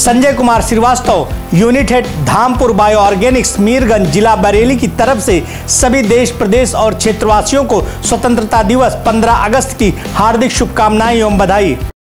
Sanjay Kumar Srivastava, unit head Dhampur bio organics Mirganj जिला बरेली की तरफ से सभी देश प्रदेश और क्षेत्रवासियों को स्वतंत्रता दिवस 15 अगस्त की हार्दिक शुभकामनाएं एवं बधाई।